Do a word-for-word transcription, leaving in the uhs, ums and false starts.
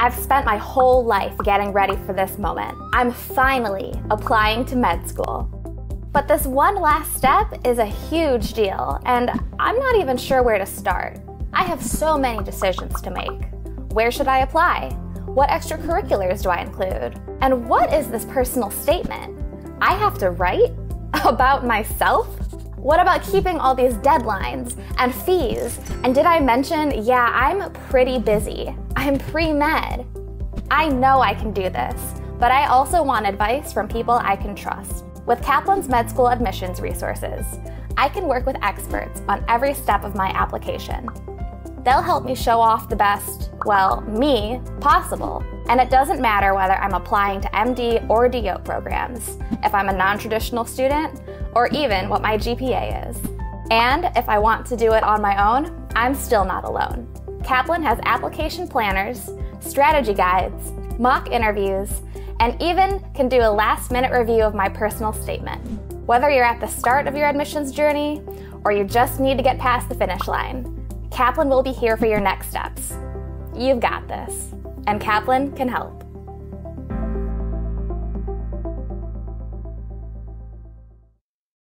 I've spent my whole life getting ready for this moment. I'm finally applying to med school. But this one last step is a huge deal, and I'm not even sure where to start. I have so many decisions to make. Where should I apply? What extracurriculars do I include? And what is this personal statement I have to write about myself? What about keeping all these deadlines and fees? And did I mention, yeah, I'm pretty busy. I'm pre-med. I know I can do this, but I also want advice from people I can trust. With Kaplan's med school admissions resources, I can work with experts on every step of my application. They'll help me show off the best, well, me, possible. And it doesn't matter whether I'm applying to M D or D O programs, if I'm a non-traditional student, or even what my G P A is. And if I want to do it on my own, I'm still not alone. Kaplan has application planners, strategy guides, mock interviews, and even can do a last-minute review of my personal statement. Whether you're at the start of your admissions journey, or you just need to get past the finish line, Kaplan will be here for your next steps. You've got this, and Kaplan can help.